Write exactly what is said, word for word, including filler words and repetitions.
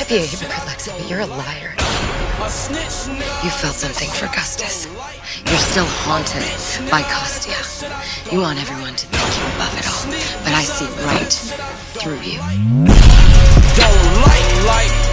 might be a hypocrite, Lexi, but you're a liar. You felt something for Gustus. You're still haunted by Kostya. You want everyone to think you above it all, but I see right through you. Don't like, like